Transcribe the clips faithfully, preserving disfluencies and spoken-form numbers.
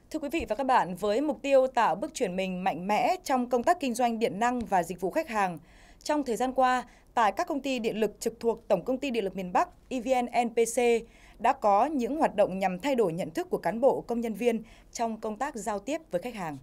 Thưa quý vị và các bạn, với mục tiêu tạo bước chuyển mình mạnh mẽ trong công tác kinh doanh điện năng và dịch vụ khách hàng, trong thời gian qua, tại các công ty điện lực trực thuộc Tổng công ty Điện lực miền Bắc e vê en en pê xê đã có những hoạt động nhằm thay đổi nhận thức của cán bộ công nhân viên trong công tác giao tiếp với khách hàng.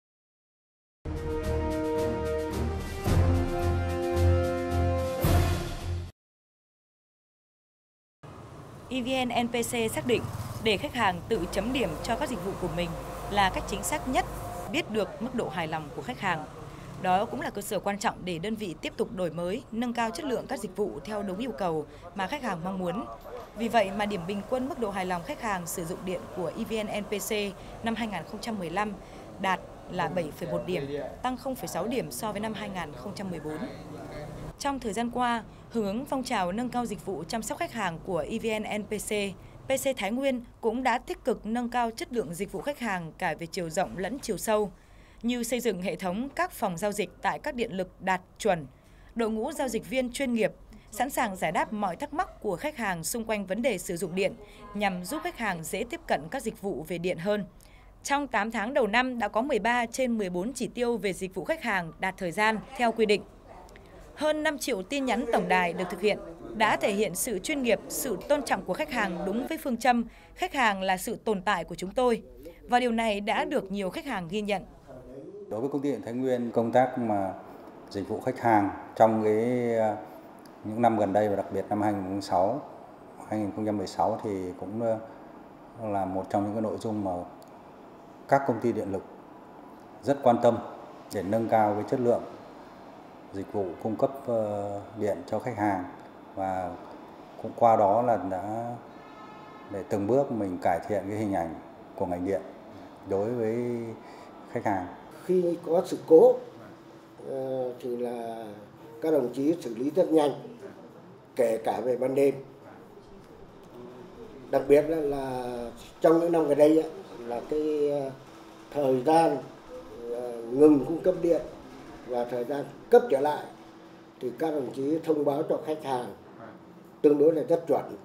e vê en en pê xê xác định để khách hàng tự chấm điểm cho các dịch vụ của mình là cách chính xác nhất biết được mức độ hài lòng của khách hàng. Đó cũng là cơ sở quan trọng để đơn vị tiếp tục đổi mới, nâng cao chất lượng các dịch vụ theo đúng yêu cầu mà khách hàng mong muốn. Vì vậy mà điểm bình quân mức độ hài lòng khách hàng sử dụng điện của e vê en en pê xê năm hai nghìn không trăm mười lăm đạt là bảy phẩy một điểm, tăng không phẩy sáu điểm so với năm hai nghìn không trăm mười bốn. Trong thời gian qua, hưởng ứng phong trào nâng cao dịch vụ chăm sóc khách hàng của e vê en en pê xê, pê xê Thái Nguyên cũng đã tích cực nâng cao chất lượng dịch vụ khách hàng cả về chiều rộng lẫn chiều sâu, như xây dựng hệ thống các phòng giao dịch tại các điện lực đạt chuẩn, đội ngũ giao dịch viên chuyên nghiệp, sẵn sàng giải đáp mọi thắc mắc của khách hàng xung quanh vấn đề sử dụng điện nhằm giúp khách hàng dễ tiếp cận các dịch vụ về điện hơn. Trong tám tháng đầu năm đã có mười ba trên mười bốn chỉ tiêu về dịch vụ khách hàng đạt thời gian theo quy định. Hơn năm triệu tin nhắn tổng đài được thực hiện, đã thể hiện sự chuyên nghiệp, sự tôn trọng của khách hàng đúng với phương châm khách hàng là sự tồn tại của chúng tôi. Và điều này đã được nhiều khách hàng ghi nhận. Đối với công ty điện Thái Nguyên, công tác mà dịch vụ khách hàng trong cái những năm gần đây và đặc biệt năm hai nghìn không trăm lẻ sáu, hai nghìn không trăm mười sáu thì cũng là một trong những cái nội dung mà các công ty điện lực rất quan tâm để nâng cao cái chất lượng dịch vụ cung cấp điện cho khách hàng, và cũng qua đó là đã để từng bước mình cải thiện cái hình ảnh của ngành điện đối với khách hàng. Khi có sự cố thì là các đồng chí xử lý rất nhanh, kể cả về ban đêm. Đặc biệt là, là trong những năm gần đây là cái thời gian ngừng cung cấp điện và thời gian cấp trở lại thì các đồng chí thông báo cho khách hàng tương đối là rất chuẩn.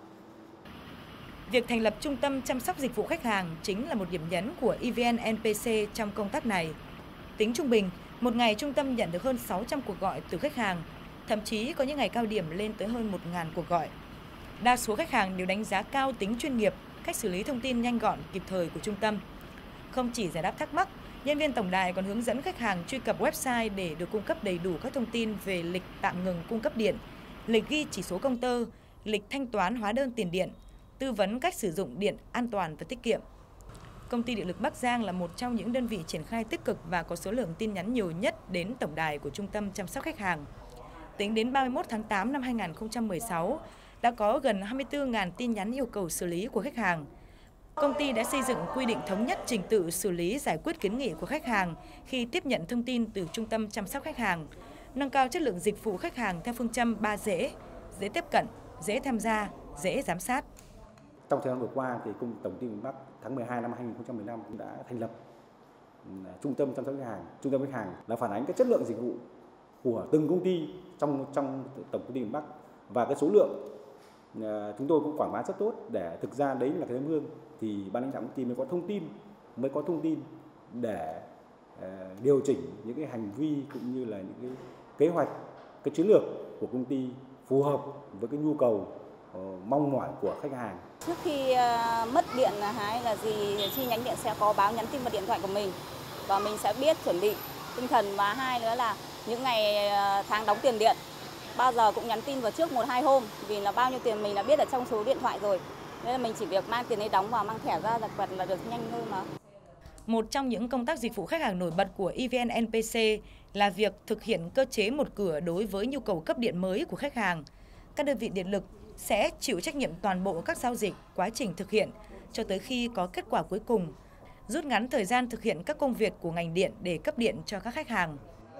Việc thành lập trung tâm chăm sóc dịch vụ khách hàng chính là một điểm nhấn của e vê en en pê xê trong công tác này. Tính trung bình, một ngày trung tâm nhận được hơn sáu trăm cuộc gọi từ khách hàng, thậm chí có những ngày cao điểm lên tới hơn một nghìn cuộc gọi. Đa số khách hàng đều đánh giá cao tính chuyên nghiệp, cách xử lý thông tin nhanh gọn, kịp thời của trung tâm. Không chỉ giải đáp thắc mắc, nhân viên tổng đài còn hướng dẫn khách hàng truy cập website để được cung cấp đầy đủ các thông tin về lịch tạm ngừng cung cấp điện, lịch ghi chỉ số công tơ, lịch thanh toán hóa đơn tiền điện, tư vấn cách sử dụng điện an toàn và tiết kiệm. Công ty Điện lực Bắc Giang là một trong những đơn vị triển khai tích cực và có số lượng tin nhắn nhiều nhất đến tổng đài của Trung tâm chăm sóc khách hàng. Tính đến ba mươi mốt tháng tám năm hai nghìn không trăm mười sáu, đã có gần hai mươi tư nghìn tin nhắn yêu cầu xử lý của khách hàng. Công ty đã xây dựng quy định thống nhất trình tự xử lý giải quyết kiến nghị của khách hàng khi tiếp nhận thông tin từ Trung tâm chăm sóc khách hàng, nâng cao chất lượng dịch vụ khách hàng theo phương châm ba dễ, dễ tiếp cận, dễ tham gia, dễ giám sát. Trong thời gian vừa qua thì Tổng công ty miền Bắc tháng mười hai năm hai nghìn không trăm mười lăm cũng đã thành lập trung tâm chăm sóc khách hàng. Trung tâm khách hàng là phản ánh cái chất lượng dịch vụ của từng công ty trong trong Tổng công ty miền Bắc, và cái số lượng chúng tôi cũng quảng bá rất tốt để thực ra đấy là cái tấm gương, thì ban lãnh đạo công ty mới có thông tin mới có thông tin để uh, điều chỉnh những cái hành vi cũng như là những cái kế hoạch, cái chiến lược của công ty phù hợp với cái nhu cầu uh, mong mỏi của khách hàng. Trước khi uh, mất điện là hay là gì chi nhánh điện sẽ có báo nhắn tin vào điện thoại của mình và mình sẽ biết chuẩn bị tinh thần, và hai nữa là những ngày uh, tháng đóng tiền điện bao giờ cũng nhắn tin vào trước một hai hôm, vì là bao nhiêu tiền mình đã biết ở trong số điện thoại rồi. Nên là mình chỉ việc mang tiền ấy đóng vào, mang thẻ ra là là được nhanh hơn mà. Một trong những công tác dịch vụ khách hàng nổi bật của e vê en en pê xê là việc thực hiện cơ chế một cửa đối với nhu cầu cấp điện mới của khách hàng. Các đơn vị điện lực sẽ chịu trách nhiệm toàn bộ các giao dịch, quá trình thực hiện cho tới khi có kết quả cuối cùng, rút ngắn thời gian thực hiện các công việc của ngành điện để cấp điện cho các khách hàng.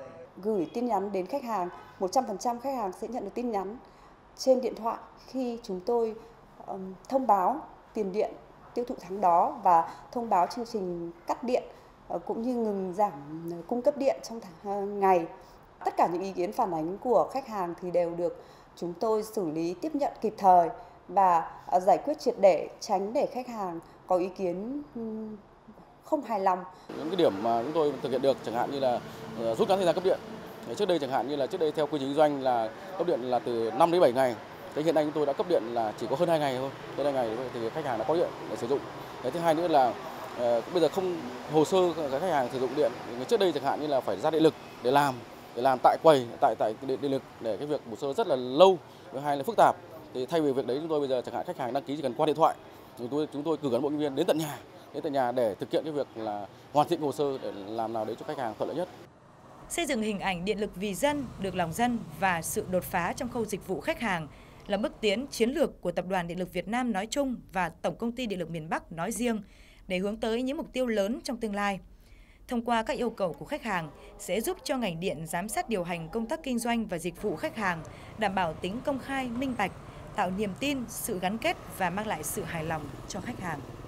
Gửi tin nhắn đến khách hàng, một trăm phần trăm khách hàng sẽ nhận được tin nhắn trên điện thoại khi chúng tôi um, thông báo tiền điện tiêu thụ tháng đó và thông báo chương trình cắt điện uh, cũng như ngừng giảm uh, cung cấp điện trong tháng, uh, ngày. Tất cả những ý kiến phản ánh của khách hàng thì đều được chúng tôi xử lý tiếp nhận kịp thời và uh, giải quyết triệt để, tránh để khách hàng có ý kiến um, không hài lòng. Những cái điểm mà chúng tôi thực hiện được chẳng hạn như là rút ngắn thời gian cấp điện. Trước đây chẳng hạn như là trước đây theo quy trình kinh doanh là cấp điện là từ năm đến bảy ngày. Thế hiện nay chúng tôi đã cấp điện là chỉ có hơn hai ngày thôi. Hơn hai ngày thì khách hàng đã có điện để sử dụng. Thế thứ hai nữa là uh, bây giờ không hồ sơ các khách hàng sử dụng điện. Trước đây chẳng hạn như là phải ra điện lực để làm, để làm tại quầy, tại tại điện, điện lực để cái việc hồ sơ rất là lâu, thứ hai là phức tạp. Thì thay vì việc đấy chúng tôi bây giờ chẳng hạn khách hàng đăng ký chỉ cần qua điện thoại, chúng tôi chúng tôi cử cán bộ nhân viên đến tận nhà, đến tận nhà để thực hiện cái việc là hoàn thiện hồ sơ để làm nào đấy cho khách hàng thuận lợi nhất. Xây dựng hình ảnh điện lực vì dân, được lòng dân và sự đột phá trong khâu dịch vụ khách hàng là bước tiến chiến lược của Tập đoàn Điện lực Việt Nam nói chung và Tổng Công ty Điện lực miền Bắc nói riêng để hướng tới những mục tiêu lớn trong tương lai. Thông qua các yêu cầu của khách hàng sẽ giúp cho ngành điện giám sát điều hành công tác kinh doanh và dịch vụ khách hàng, đảm bảo tính công khai, minh bạch, tạo niềm tin, sự gắn kết và mang lại sự hài lòng cho khách hàng.